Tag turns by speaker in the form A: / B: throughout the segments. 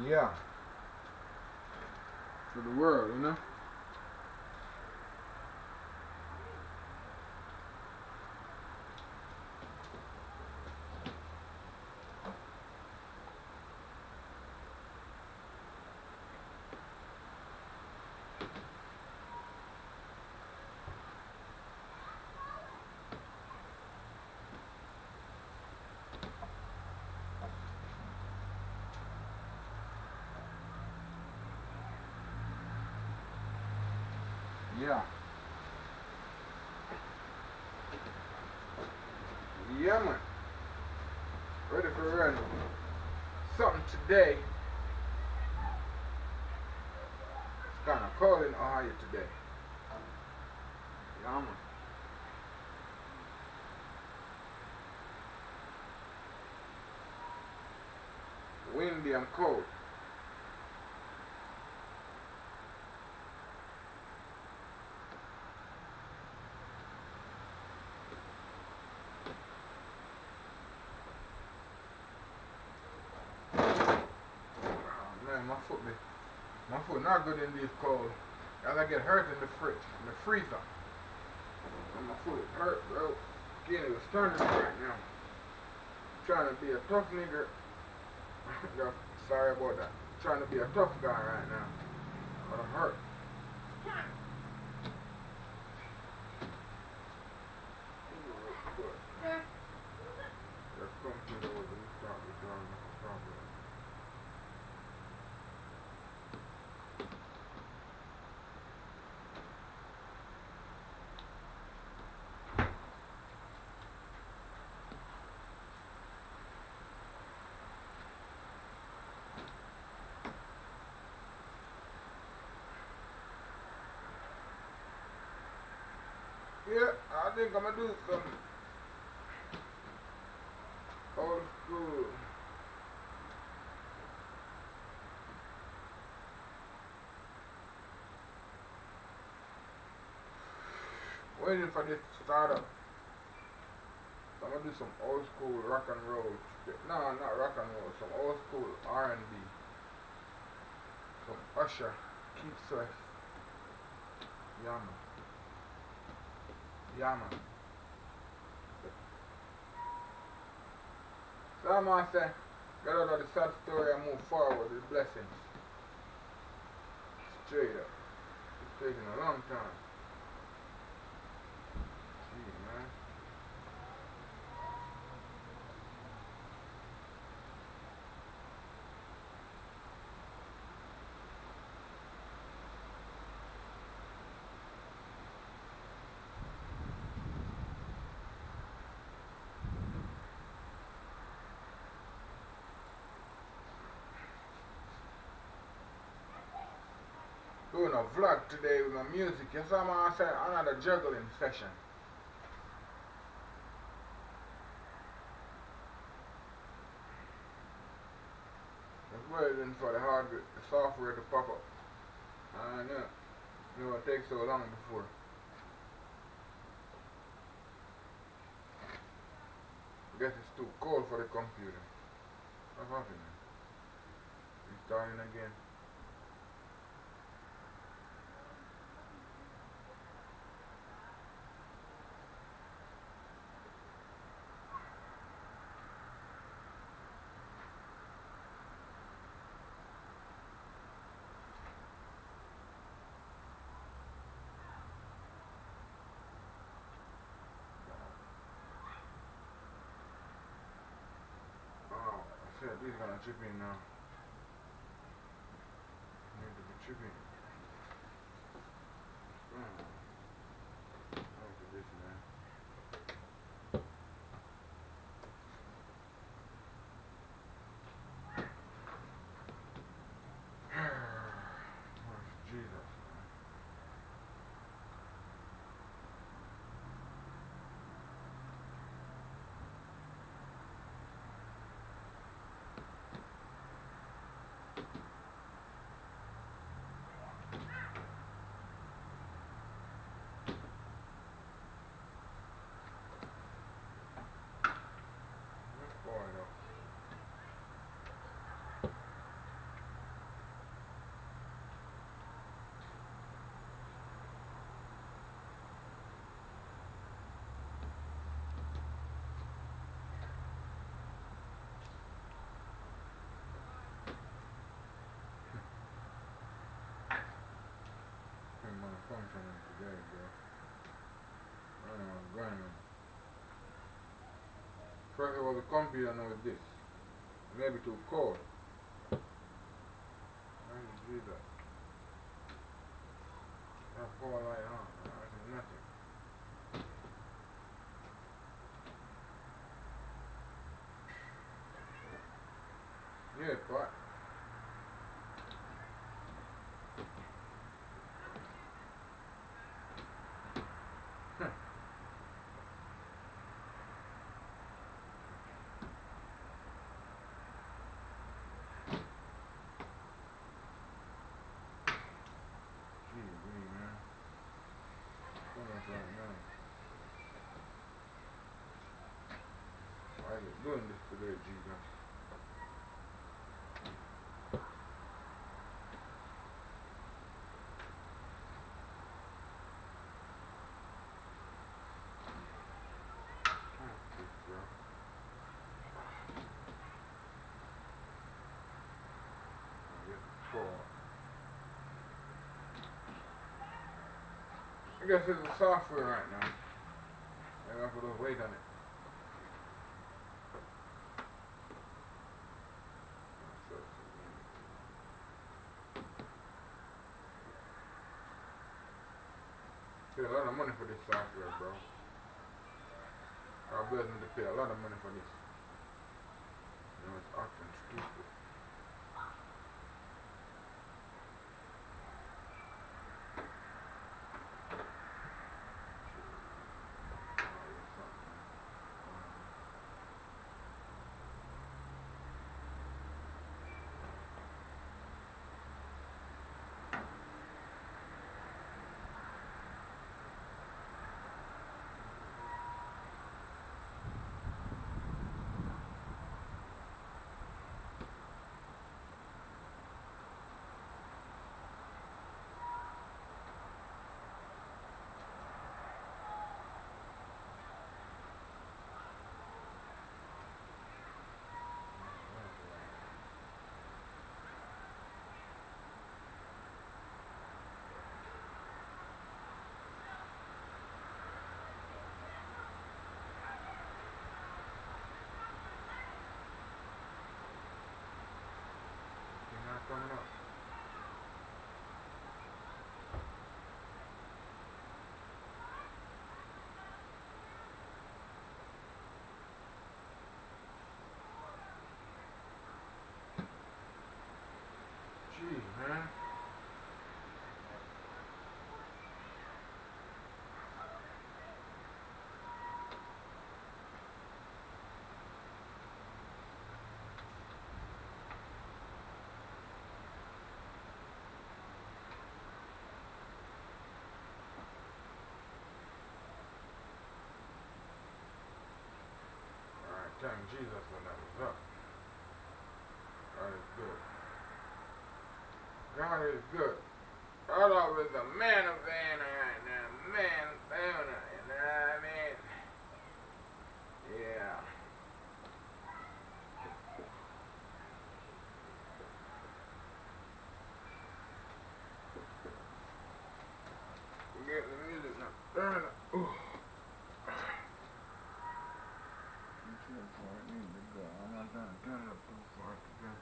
A: Yeah. For the world, you know? Yeah. Yeah, man. Ready for running. Something today. It's kind of cold in Ohio today. Yeah, man. Windy and cold. Oh, man, my foot not good in this cold. As I get hurt in the fridge, in the freezer. And my foot hurt, bro. Skin is turning right now. Trying to be a tough nigga. Sorry about that. Trying to be a tough guy right now. But I'm hurt. The computer was installed with the problem. Yeah, I think I'm gonna do some old school. Waiting for this to start up. So I'm gonna do some old school rock and roll. No, not rock and roll. Some old school R&B. Some Usher, Keith Sweat. Yeah, man. Yeah, man. So I'm gonna say, get out of the sad story and move forward with blessings. Straight up. It's taking a long time. Gee, man. Doing a vlog today with my music. Yes, I'm gonna say another juggling session. Just waiting for the hardware, the software to pop up. I know. You know it takes so long before. I guess it's too cold for the computer. What's happening? Restarting again. Oh, shit, these gonna chip in now. Need to be chipping. Look at this, man. Oh, Jesus. First it was a computer, now it's this. Maybe too cold. I didn't do that. That power light on. I see nothing. Yeah, but man. Why is it doing this today, Jesus? I guess it's the software right now. I gotta put a weight on it. Pay a lot of money for this software, bro. Our business to pay a lot of money for this. You know, it's acting stupid. Coming up. Gee, man. Thank Jesus when that was up. God is good. God is good. God always a man of honor right now. Man of honor, you know what I mean? Yeah. Forget the music now. Turn it up. Ooh. I'm not trying to turn it up too far today.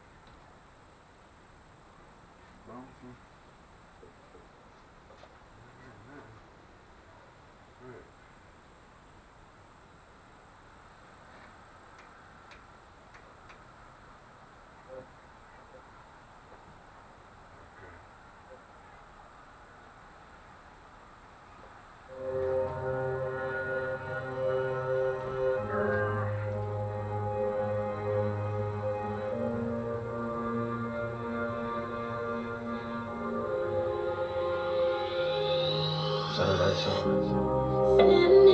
A: Bouncing. Good.
B: Sound like that song.